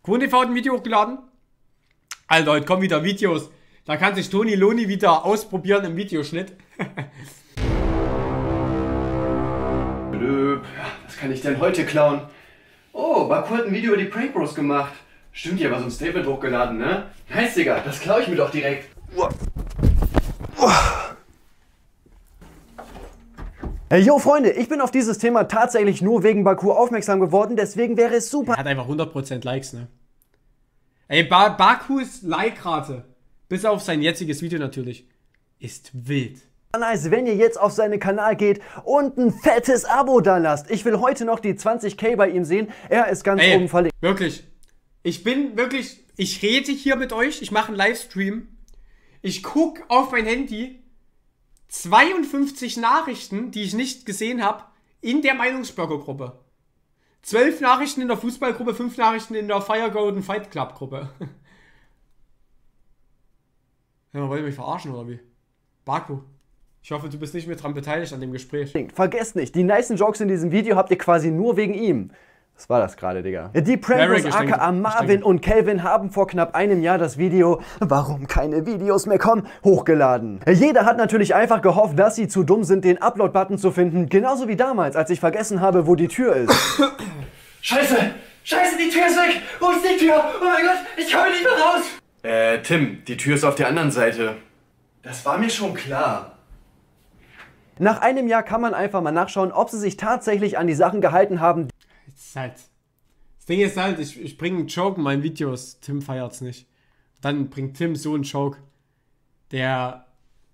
QuonTV hat ein Video hochgeladen. Alter, heute kommen wieder Videos. Da kann sich Toni Loni wieder ausprobieren im Videoschnitt. Was kann ich denn heute klauen? Oh, Baku hat ein Video über die Prank Bros gemacht. Stimmt, die haben so ein Statement hochgeladen, ne? Nice, Digga, das klaue ich mir doch direkt. Yo Freunde, ich bin auf dieses Thema tatsächlich nur wegen Baku aufmerksam geworden, deswegen wäre es super. Er hat einfach 100% Likes, ne? Ey, Bakus Like-Rate, bis auf sein jetziges Video natürlich, ist wild. Nice, wenn ihr jetzt auf seinen Kanal geht und ein fettes Abo da lasst. Ich will heute noch die 20.000 bei ihm sehen. Er ist ganz oben verlinkt. Wirklich. Ich rede hier mit euch, ich mache einen Livestream. Ich gucke auf mein Handy 52 Nachrichten, die ich nicht gesehen habe, in der Meinungsblogger-Gruppe. 12 Nachrichten in der Fußballgruppe, 5 Nachrichten in der Fire Golden Fight Club Gruppe. Ja, wollt ihr mich verarschen oder wie? Baku, ich hoffe, du bist nicht mehr dran beteiligt an dem Gespräch. Vergesst nicht, die nicen Jokes in diesem Video habt ihr quasi nur wegen ihm. Was war das gerade, Digga? Die Prank Bros aka Marvin und Kelvin haben vor knapp einem Jahr das Video "Warum keine Videos mehr kommen" hochgeladen. Jeder hat natürlich einfach gehofft, dass sie zu dumm sind, den Upload-Button zu finden. Genauso wie damals, als ich vergessen habe, wo die Tür ist. Scheiße! Scheiße, die Tür ist weg! Wo ist die Tür? Oh mein Gott, ich komme nicht mehr raus! Tim, die Tür ist auf der anderen Seite. Das war mir schon klar. Nach einem Jahr kann man einfach mal nachschauen, ob sie sich tatsächlich an die Sachen gehalten haben. Das Ding ist halt, ich bringe einen Joke in meinen Videos, Tim feiert's nicht. Dann bringt Tim so einen Joke, der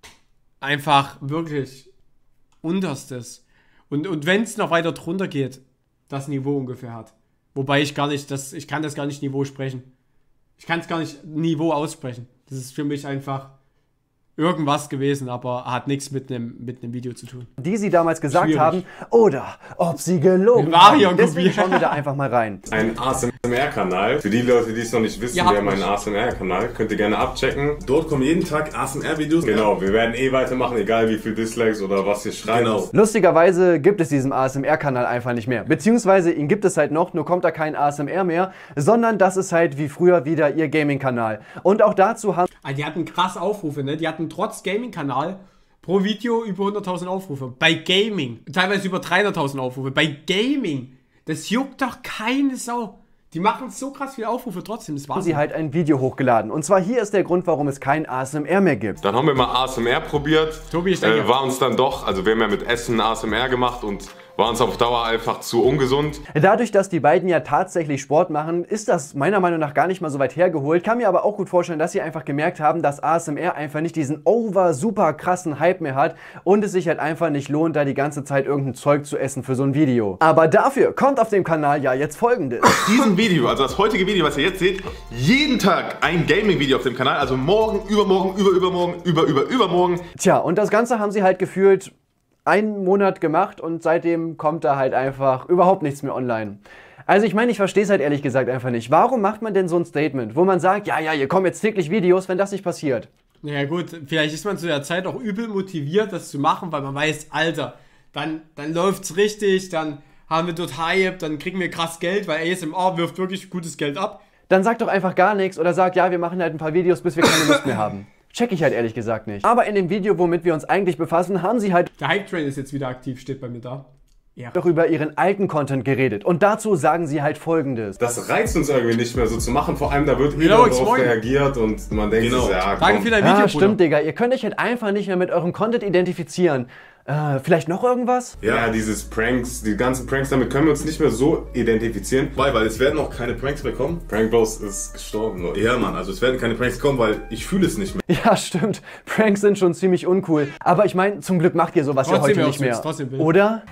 einfach wirklich unterstes. Und wenn es noch weiter drunter geht, das Niveau ungefähr hat. Wobei ich kann das gar nicht Niveau sprechen. Ich kann es gar nicht Niveau aussprechen. Das ist für mich einfach irgendwas gewesen, aber hat nichts mit einem Video zu tun. Die sie damals gesagt haben, oder ob sie gelogen haben. Deswegen schauen wir da einfach mal rein. Ein ASMR-Kanal. Für die Leute, die es noch nicht wissen, wir haben einen ASMR-Kanal. Könnt ihr gerne abchecken. Dort kommen jeden Tag ASMR-Videos. Genau, wir werden weitermachen, egal wie viel Dislikes oder was ihr schreibt. Genau. Lustigerweise gibt es diesen ASMR-Kanal einfach nicht mehr. Beziehungsweise ihn gibt es halt noch, nur kommt da kein ASMR mehr, sondern das ist halt wie früher wieder ihr Gaming-Kanal. Und auch dazu haben... Die hatten krass Aufrufe, ne? Die hatten trotz Gaming-Kanal pro Video über 100.000 Aufrufe. Bei Gaming. Teilweise über 300.000 Aufrufe. Bei Gaming. Das juckt doch keine Sau. Die machen so krass viele Aufrufe trotzdem. Das haben sie halt ein Video hochgeladen. Und zwar hier ist der Grund, warum es kein ASMR mehr gibt. Dann haben wir mal ASMR probiert. Tobi, war uns dann doch, also wir haben ja mit Essen ASMR gemacht und war uns auf Dauer einfach zu ungesund. Dadurch, dass die beiden ja tatsächlich Sport machen, ist das meiner Meinung nach gar nicht mal so weit hergeholt. Kann mir aber auch gut vorstellen, dass sie einfach gemerkt haben, dass ASMR einfach nicht diesen super krassen Hype mehr hat und es sich halt einfach nicht lohnt, da die ganze Zeit irgendein Zeug zu essen für so ein Video. Aber dafür kommt auf dem Kanal ja jetzt Folgendes. Diesem Video, also das heutige Video, was ihr jetzt seht, jeden Tag ein Gaming-Video auf dem Kanal, also morgen, übermorgen, übermorgen. Tja, und das Ganze haben sie halt gefühlt einen Monat gemacht und seitdem kommt da halt einfach überhaupt nichts mehr online. Also ich meine, ich verstehe es halt ehrlich gesagt einfach nicht. Warum macht man denn so ein Statement, wo man sagt, ja, hier kommen jetzt täglich Videos, wenn das nicht passiert? Naja gut, vielleicht ist man zu der Zeit auch übel motiviert, das zu machen, weil man weiß, Alter, dann läuft's richtig, dann haben wir dort Hype, dann kriegen wir krass Geld, weil ASMR wirft wirklich gutes Geld ab. Dann sagt doch einfach gar nichts oder sagt, ja, wir machen halt ein paar Videos, bis wir keine Lust mehr haben. Check ich halt ehrlich gesagt nicht. Aber in dem Video, womit wir uns eigentlich befassen, haben sie halt... Der Hype-Train ist jetzt wieder aktiv, steht bei mir da. Ja. Doch über ihren alten Content geredet. Und dazu sagen sie halt Folgendes. Das reizt uns irgendwie nicht mehr so zu machen. Vor allem, da wird wieder darauf reagiert und man denkt, ja, komm. Danke für dein Video, ja, stimmt, Digga. Ihr könnt euch halt einfach nicht mehr mit eurem Content identifizieren. Vielleicht noch irgendwas? Ja, dieses Pranks, die ganzen Pranks, damit können wir uns nicht mehr so identifizieren. Weil es werden auch keine Pranks mehr kommen. Prank Bros ist gestorben, Leute. Ja, Mann, also es werden keine Pranks kommen, weil ich fühle es nicht mehr. Ja, stimmt. Pranks sind schon ziemlich uncool. Aber ich meine, zum Glück macht ihr sowas ja heute nicht mehr. Oder?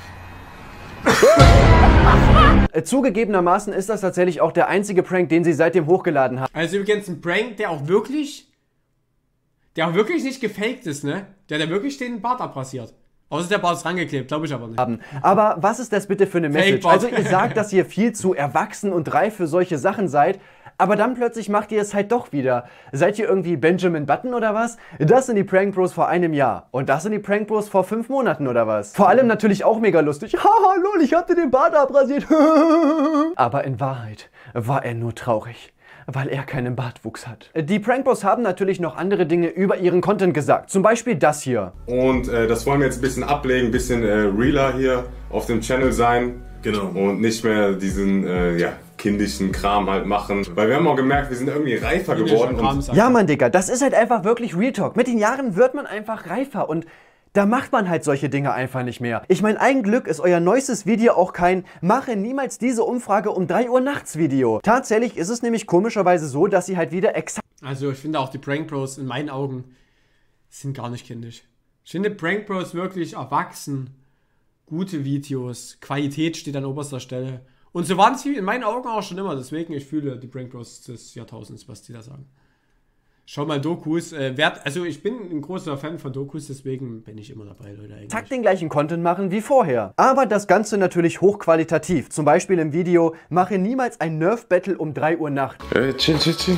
Zugegebenermaßen ist das tatsächlich auch der einzige Prank, den sie seitdem hochgeladen haben. Also übrigens ein Prank, der auch wirklich nicht gefaked ist, ne? Der wirklich den Bart abrasiert. Außer der Bart ist rangeklebt, glaube ich aber nicht. Aber was ist das bitte für eine Message? Also ihr sagt, dass ihr viel zu erwachsen und reif für solche Sachen seid, Aber dann plötzlich macht ihr es halt doch wieder. Seid ihr irgendwie Benjamin Button oder was? Das sind die Prank Bros vor einem Jahr. Und das sind die Prank Bros vor 5 Monaten oder was? Vor allem natürlich auch mega lustig. Haha, lol, ich hab dir den Bart abrasiert. Aber in Wahrheit war er nur traurig, weil er keinen Bartwuchs hat. Die Prank Bros haben natürlich noch andere Dinge über ihren Content gesagt. Zum Beispiel das hier. Und das wollen wir jetzt ein bisschen ablegen, ein bisschen realer hier auf dem Channel sein. Genau. Und nicht mehr diesen, kindischen Kram halt machen. Weil wir haben auch gemerkt, wir sind irgendwie reifer geworden. Ja, Mann, Digga, das ist halt einfach wirklich Real Talk. Mit den Jahren wird man einfach reifer und da macht man halt solche Dinge einfach nicht mehr. Ich meine, ein Glück ist euer neuestes Video auch kein "Mache niemals diese Umfrage um 3 Uhr nachts" Video. Tatsächlich ist es nämlich komischerweise so, dass sie halt wieder exakt... Also ich finde auch die Prank Bros in meinen Augen sind gar nicht kindisch. Ich finde Prank Bros wirklich erwachsen. Gute Videos, Qualität steht an oberster Stelle. Und so waren sie in meinen Augen auch schon immer. Deswegen, ich fühle die Prank Bros des Jahrtausends, was die da sagen. Schau mal Dokus. Also ich bin ein großer Fan von Dokus, deswegen bin ich immer dabei, Leute. Exakt den gleichen Content machen wie vorher. Aber das Ganze natürlich hochqualitativ. Zum Beispiel im Video "Mache niemals ein Nerf-Battle um 3 Uhr Nacht". Chill.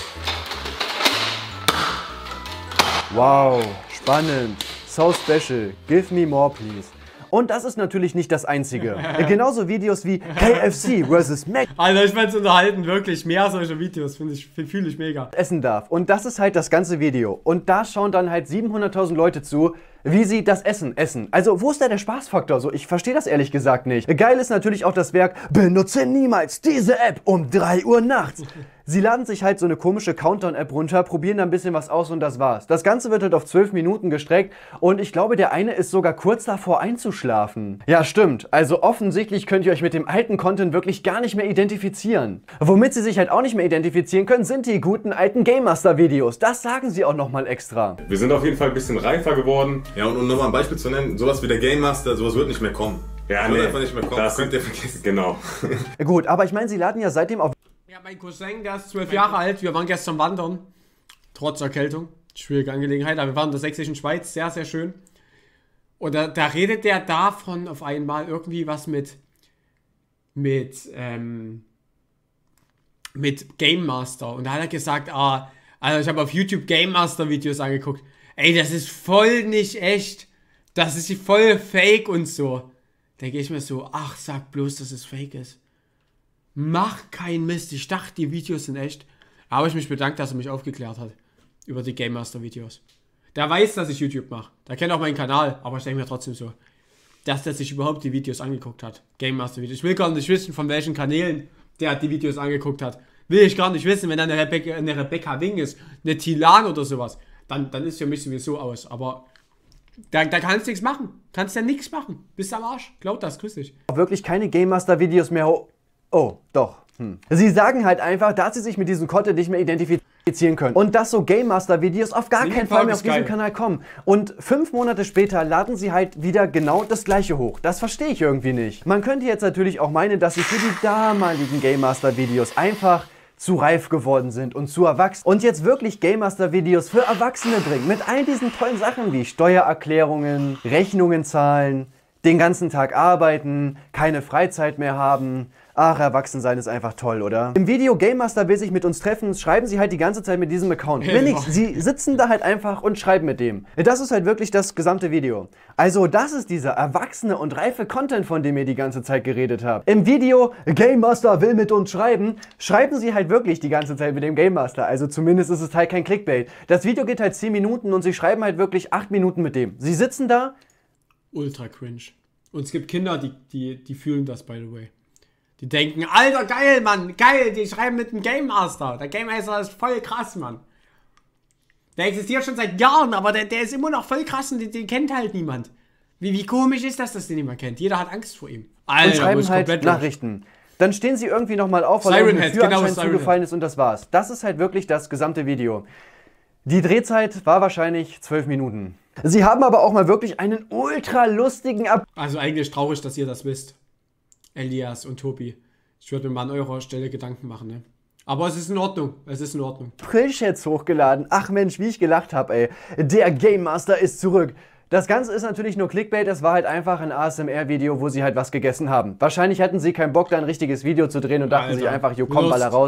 Wow, spannend. So special. Give me more, please. Und das ist natürlich nicht das Einzige. Genauso Videos wie KFC vs. Mac Alter, ich werde es unterhalten, wirklich. Mehr solcher Videos fühle ich mega. Essen darf. Und das ist halt das ganze Video. Und da schauen dann halt 700.000 Leute zu, wie sie das Essen essen. Also wo ist da der Spaßfaktor? So, ich verstehe das ehrlich gesagt nicht. Geil ist natürlich auch das Werk "Benutze niemals diese App um 3 Uhr nachts". Sie laden sich halt so eine komische Countdown-App runter, probieren da ein bisschen was aus und das war's. Das Ganze wird halt auf 12 Minuten gestreckt und ich glaube, der eine ist sogar kurz davor einzuschlafen. Ja, stimmt. Also offensichtlich könnt ihr euch mit dem alten Content wirklich gar nicht mehr identifizieren. Womit sie sich halt auch nicht mehr identifizieren können, sind die guten alten Game Master Videos. Das sagen sie auch nochmal extra. Wir sind auf jeden Fall ein bisschen reifer geworden. Ja, und um nochmal ein Beispiel zu nennen, sowas wie der Game Master, sowas wird nicht mehr kommen. Ja, wird einfach nicht mehr kommen. Das könnt ihr vergessen. Genau. Gut, aber ich meine, sie laden ja seitdem auf... Ja, mein Cousin, der ist 12 Jahre alt. Wir waren gestern wandern. Trotz Erkältung. Schwierige Angelegenheit. Aber wir waren in der sächsischen Schweiz. Sehr, sehr schön. Und da redet der davon auf einmal irgendwie was mit Game Master. Und da hat er gesagt, also ich habe auf YouTube Game Master Videos angeguckt. Ey, das ist voll nicht echt. Das ist voll fake und so. Da gehe ich mir so, ach, sag bloß, dass es fake ist. Mach keinen Mist. Ich dachte, die Videos sind echt. Aber ich mich bedankt, dass er mich aufgeklärt hat über die Game Master Videos. Der weiß, dass ich YouTube mache. Der kennt auch meinen Kanal. Aber ich denke mir trotzdem so, dass der sich überhaupt die Videos angeguckt hat. Game Master Videos. Ich will gar nicht wissen, von welchen Kanälen der die Videos angeguckt hat. Will ich gar nicht wissen, wenn da eine Rebecca Wing ist, eine Tilan oder sowas. Dann ist für mich sowieso aus. Aber da kannst du nichts machen. Kannst ja nichts machen. Bist am Arsch. Glaub das, grüß dich. Wirklich keine Game Master Videos mehr. Oh, doch. Sie sagen halt einfach, dass sie sich mit diesem Content nicht mehr identifizieren können. Und dass so Game Master Videos auf gar keinen Fall mehr auf diesen Kanal kommen. Und 5 Monate später laden sie halt wieder genau das gleiche hoch. Das verstehe ich irgendwie nicht. Man könnte jetzt natürlich auch meinen, dass sie für die damaligen Game Master Videos einfach zu reif geworden sind und zu erwachsen und jetzt wirklich Game Master Videos für Erwachsene bringen. Mit all diesen tollen Sachen wie Steuererklärungen, Rechnungen zahlen, den ganzen Tag arbeiten, keine Freizeit mehr haben. Ach, Erwachsensein ist einfach toll, oder? Im Video Game Master will sich mit uns treffen, schreiben sie halt die ganze Zeit mit diesem Account. Will nichts, sie sitzen da halt einfach und schreiben mit dem. Das ist halt wirklich das gesamte Video. Also das ist dieser erwachsene und reife Content, von dem ihr die ganze Zeit geredet habt. Im Video Game Master will mit uns schreiben, schreiben sie halt wirklich die ganze Zeit mit dem Game Master. Also zumindest ist es halt kein Clickbait. Das Video geht halt 10 Minuten und sie schreiben halt wirklich 8 Minuten mit dem. Sie sitzen da. Ultra cringe. Und es gibt Kinder, die fühlen das, by the way. Die denken, Alter, geil, Mann, geil, die schreiben mit dem Game Master. Der Game Master ist voll krass, Mann. Der existiert schon seit Jahren, aber der ist immer noch voll krass und den kennt halt niemand. Wie komisch ist das, dass den niemand kennt? Jeder hat Angst vor ihm. Alter, und schreiben halt Nachrichten. Dann stehen sie irgendwie nochmal auf, weil ein Führerschein zugefallen ist und das war's. Das ist halt wirklich das gesamte Video. Die Drehzeit war wahrscheinlich 12 Minuten. Sie haben aber auch mal wirklich einen ultra lustigen Also eigentlich traurig, dass ihr das wisst. Elias und Tobi. Ich würde mir mal an eurer Stelle Gedanken machen, ne? Aber es ist in Ordnung. Es ist in Ordnung. April-Chats hochgeladen. Ach Mensch, wie ich gelacht habe, ey. Der Game Master ist zurück. Das Ganze ist natürlich nur Clickbait. Es war halt einfach ein ASMR-Video, wo sie halt was gegessen haben. Wahrscheinlich hatten sie keinen Bock, da ein richtiges Video zu drehen und dachten sich einfach, jo, komm, baller raus.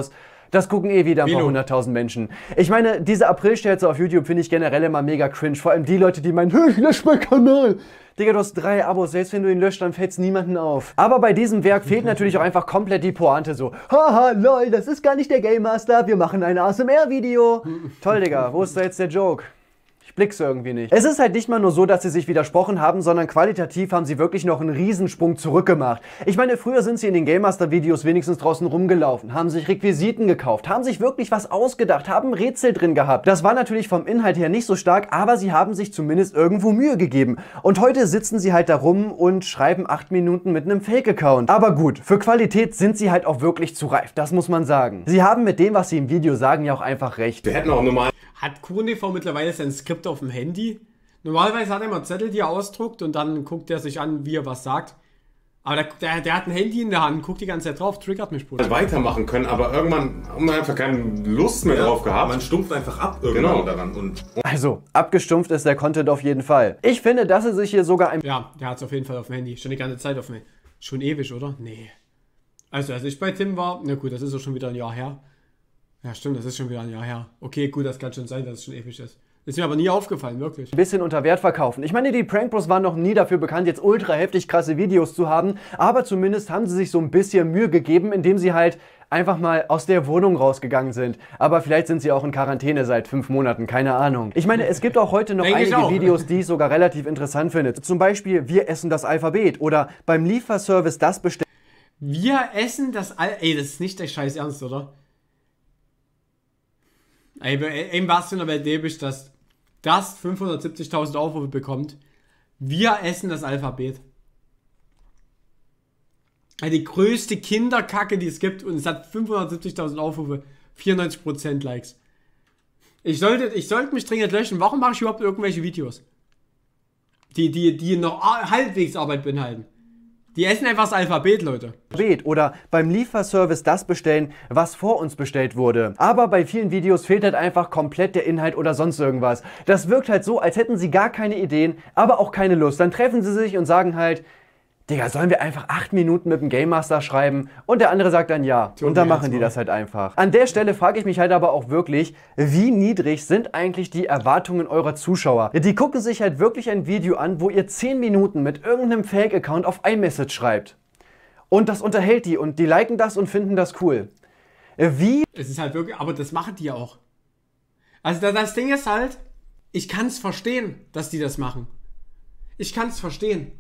Das gucken eh wieder ein paar 100.000 Menschen. Ich meine, diese April-Scherze auf YouTube finde ich generell immer mega cringe. Vor allem die Leute, die meinen, ich lösche meinen Kanal. Digga, du hast 3 Abos, selbst wenn du ihn löscht, dann fällt es niemanden auf. Aber bei diesem Werk fehlt natürlich auch einfach komplett die Pointe so. Haha, lol, das ist gar nicht der Game Master, wir machen ein ASMR-Video. Toll, Digga, wo ist da jetzt der Joke? Ich blick's irgendwie nicht. Es ist halt nicht mal nur so, dass sie sich widersprochen haben, sondern qualitativ haben sie wirklich noch einen Riesensprung zurückgemacht. Ich meine, früher sind sie in den Game Master Videos wenigstens draußen rumgelaufen, haben sich Requisiten gekauft, haben sich wirklich was ausgedacht, haben Rätsel drin gehabt. Das war natürlich vom Inhalt her nicht so stark, aber sie haben sich zumindest irgendwo Mühe gegeben. Und heute sitzen sie halt da rum und schreiben 8 Minuten mit einem Fake-Account. Aber gut, für Qualität sind sie halt auch wirklich zu reif, das muss man sagen. Sie haben mit dem, was sie im Video sagen, ja auch einfach recht. Wir hätten auch normal... Hat QNTV mittlerweile sein Skript auf dem Handy? Normalerweise hat er immer Zettel, die er ausdruckt und dann guckt er sich an, wie er was sagt. Aber der hat ein Handy in der Hand, guckt die ganze Zeit drauf, triggert mich, Bruder. Weitermachen können, aber irgendwann haben wir einfach keine Lust mehr drauf gehabt. Man stumpft einfach ab irgendwann daran. Also, abgestumpft ist der Content auf jeden Fall. Ich finde, dass er sich hier sogar ein... Ja, der hat es auf jeden Fall auf dem Handy. Schon die ganze Zeit auf dem Handy. Schon ewig, oder? Nee. Also, als ich bei Tim war, na gut, das ist auch schon wieder ein Jahr her. Ja, stimmt, das ist schon wieder ein Jahr her. Okay, gut, das kann schon sein, dass es schon ewig ist. Ist mir aber nie aufgefallen, wirklich. Ein bisschen unter Wert verkaufen. Ich meine, die Prank Bros waren noch nie dafür bekannt, jetzt ultra heftig krasse Videos zu haben, aber zumindest haben sie sich so ein bisschen Mühe gegeben, indem sie halt einfach mal aus der Wohnung rausgegangen sind. Aber vielleicht sind sie auch in Quarantäne seit 5 Monaten, keine Ahnung. Ich meine, es gibt auch heute noch einige Videos, die ich sogar relativ interessant finde. Zum Beispiel, wir essen das Alphabet oder beim Lieferservice das bestellen. Wir essen das Ey, das ist nicht der Scheiß Ernst, oder? Ey, was für eine Welt lebe ich, dass das 570.000 Aufrufe bekommt. Wir essen das Alphabet. Die größte Kinderkacke, die es gibt, und es hat 570.000 Aufrufe, 94% Likes. Ich sollte mich dringend löschen. Warum mache ich überhaupt irgendwelche Videos? Die noch halbwegs Arbeit beinhalten. Die essen einfach das Alphabet, Leute. Oder beim Lieferservice das bestellen, was vor uns bestellt wurde. Aber bei vielen Videos fehlt halt einfach komplett der Inhalt oder sonst irgendwas. Das wirkt halt so, als hätten sie gar keine Ideen, aber auch keine Lust. Dann treffen sie sich und sagen halt, Digga, sollen wir einfach 8 Minuten mit dem Game Master schreiben? Und der andere sagt dann ja. Und dann machen die das halt einfach. An der Stelle frage ich mich halt aber auch wirklich, wie niedrig sind eigentlich die Erwartungen eurer Zuschauer? Die gucken sich halt wirklich ein Video an, wo ihr 10 Minuten mit irgendeinem Fake-Account auf iMessage schreibt. Und das unterhält die und die liken das und finden das cool. Wie? Es ist halt wirklich, aber das machen die ja auch. Also das Ding ist halt, ich kann es verstehen, dass die das machen. Ich kann es verstehen.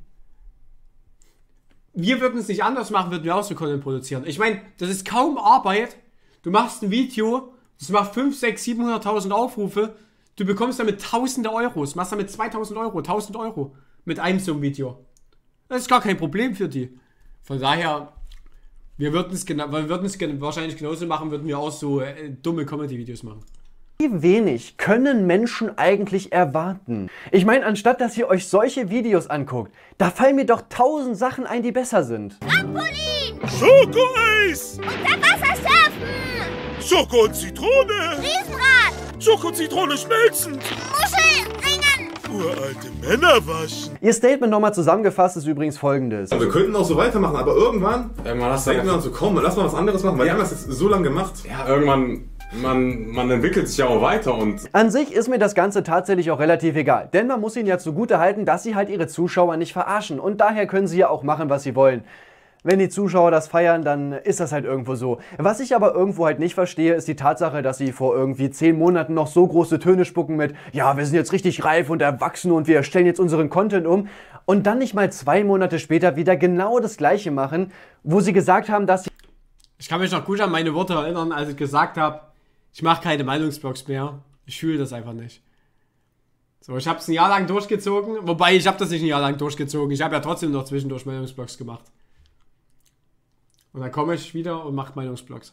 Wir würden es nicht anders machen, würden wir auch so Content produzieren. Ich meine, das ist kaum Arbeit. Du machst ein Video, das macht 5, 6, 700.000 Aufrufe. Du bekommst damit tausende Euros. Machst damit 2.000 Euro, 1.000 Euro mit einem so einem Video. Das ist gar kein Problem für die. Von daher, wir würden es wahrscheinlich genauso machen, würden wir auch so dumme Comedy-Videos machen. Wie wenig können Menschen eigentlich erwarten? Ich meine, anstatt dass ihr euch solche Videos anguckt, da fallen mir doch 1000 Sachen ein, die besser sind. Trampolin! Schokoeis! Unterwassersurfen! Schoko und Zitrone! Riesenrad! Schoko und Zitrone schmelzen! Muschelringen! Uralte Männer waschen! Ihr Statement nochmal zusammengefasst ist übrigens folgendes. Wir könnten auch so weitermachen, aber irgendwann denken wir uns so, komm, lass mal was anderes machen, weil wir haben das jetzt so lange gemacht. Ja, irgendwann... Man entwickelt sich ja auch weiter und... An sich ist mir das Ganze tatsächlich auch relativ egal, denn man muss ihnen ja zugute halten, dass sie halt ihre Zuschauer nicht verarschen und daher können sie ja auch machen, was sie wollen. Wenn die Zuschauer das feiern, dann ist das halt irgendwo so. Was ich aber irgendwo halt nicht verstehe, ist die Tatsache, dass sie vor irgendwie 10 Monaten noch so große Töne spucken mit ja, wir sind jetzt richtig reif und erwachsen und wir stellen jetzt unseren Content um und dann nicht mal 2 Monate später wieder genau das Gleiche machen, wo sie gesagt haben, dass sie... Ich kann mich noch gut an meine Worte erinnern, als ich gesagt habe, ich mache keine Meinungsblogs mehr. Ich fühle das einfach nicht. So, ich habe es ein Jahr lang durchgezogen. Wobei, ich habe das nicht ein Jahr lang durchgezogen. Ich habe ja trotzdem noch zwischendurch Meinungsblogs gemacht. Und dann komme ich wieder und mache Meinungsblogs.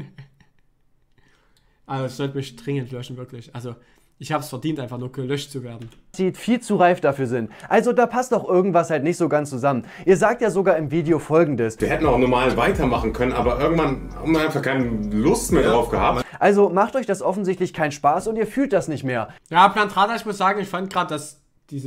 Also ich sollte mich dringend löschen, wirklich. Also ich habe es verdient, einfach nur gelöscht zu werden. Sie viel zu reif dafür sind. Also da passt doch irgendwas halt nicht so ganz zusammen. Ihr sagt ja sogar im Video Folgendes. Wir hätten auch normal weitermachen können, aber irgendwann haben wir einfach keine Lust mehr drauf gehabt. Also macht euch das offensichtlich keinen Spaß und ihr fühlt das nicht mehr. Ja, Plantrada, ich muss sagen, ich fand gerade, dass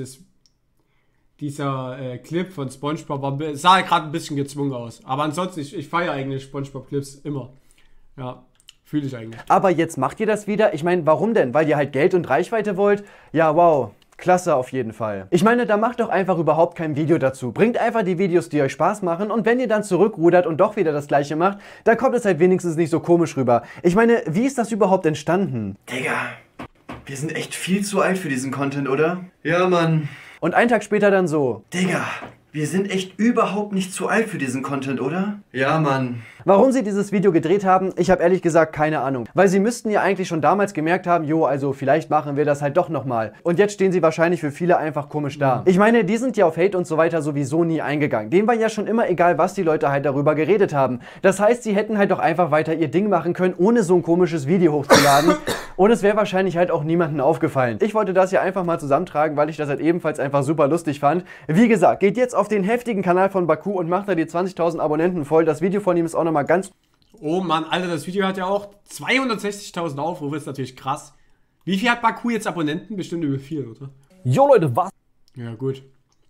dieser Clip von SpongeBob sah gerade ein bisschen gezwungen aus. Aber ansonsten, ich feiere eigentlich SpongeBob-Clips immer. Ja. Fühle ich eigentlich. Aber jetzt macht ihr das wieder? Ich meine, warum denn? Weil ihr halt Geld und Reichweite wollt? Ja, wow. Klasse auf jeden Fall. Ich meine, da macht doch einfach überhaupt kein Video dazu. Bringt einfach die Videos, die euch Spaß machen, und wenn ihr dann zurückrudert und doch wieder das gleiche macht, dann kommt es halt wenigstens nicht so komisch rüber. Ich meine, wie ist das überhaupt entstanden? Digga, wir sind echt viel zu alt für diesen Content, oder? Ja, Mann. Und einen Tag später dann so. Digga, wir sind echt überhaupt nicht zu alt für diesen Content, oder? Ja, Mann. Warum sie dieses Video gedreht haben, ich habe ehrlich gesagt keine Ahnung. Weil sie müssten ja eigentlich schon damals gemerkt haben, jo, also vielleicht machen wir das halt doch nochmal. Und jetzt stehen sie wahrscheinlich für viele einfach komisch da. Ich meine, die sind ja auf Hate und so weiter sowieso nie eingegangen. Denen war ja schon immer egal, was die Leute halt darüber geredet haben. Das heißt, sie hätten halt doch einfach weiter ihr Ding machen können, ohne so ein komisches Video hochzuladen. Und es wäre wahrscheinlich halt auch niemandem aufgefallen. Ich wollte das hier einfach mal zusammentragen, weil ich das halt ebenfalls einfach super lustig fand. Wie gesagt, geht jetzt auf den heftigen Kanal von Baku und macht da die 20.000 Abonnenten voll. Das Video von ihm ist auch nochmal ganz... Oh Mann, Alter, das Video hat ja auch 260.000 Aufrufe, ist natürlich krass. Wie viel hat Baku jetzt Abonnenten? Bestimmt über 4, oder? Jo Leute, was? Ja, gut.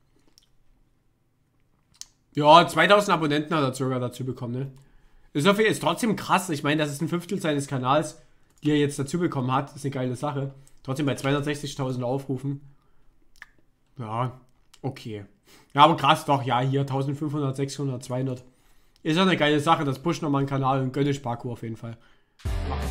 Ja, 2000 Abonnenten hat er sogar dazu bekommen, ne? Ist trotzdem krass. Ich meine, das ist ein Fünftel seines Kanals, die er jetzt dazu bekommen hat. Das ist eine geile Sache. Trotzdem bei 260.000 Aufrufen. Ja, okay. Ja, aber krass doch, ja, hier 1500, 600, 200. Ist ja eine geile Sache, das pusht nochmal einen Kanal und gönne ich Baku auf jeden Fall. Macht